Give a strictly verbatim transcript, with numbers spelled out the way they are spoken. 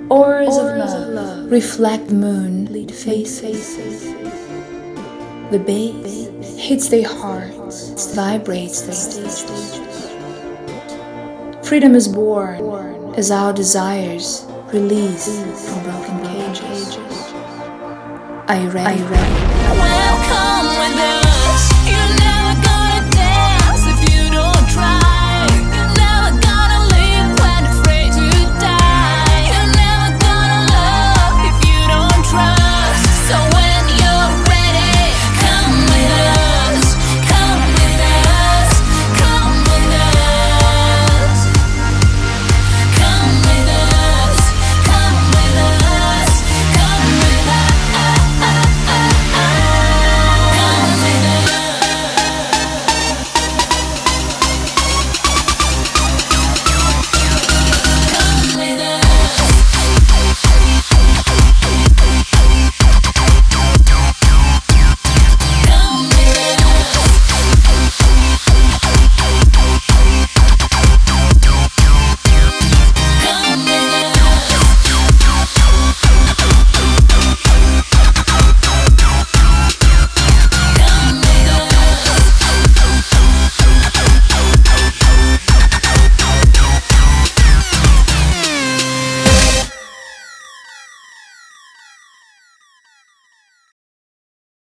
Auras of love reflect the moon, lead faces. The bass hits their hearts, vibrates their stages. Freedom is born as our desires release from broken cages. Are you ready? Are you ready? Welcome with us.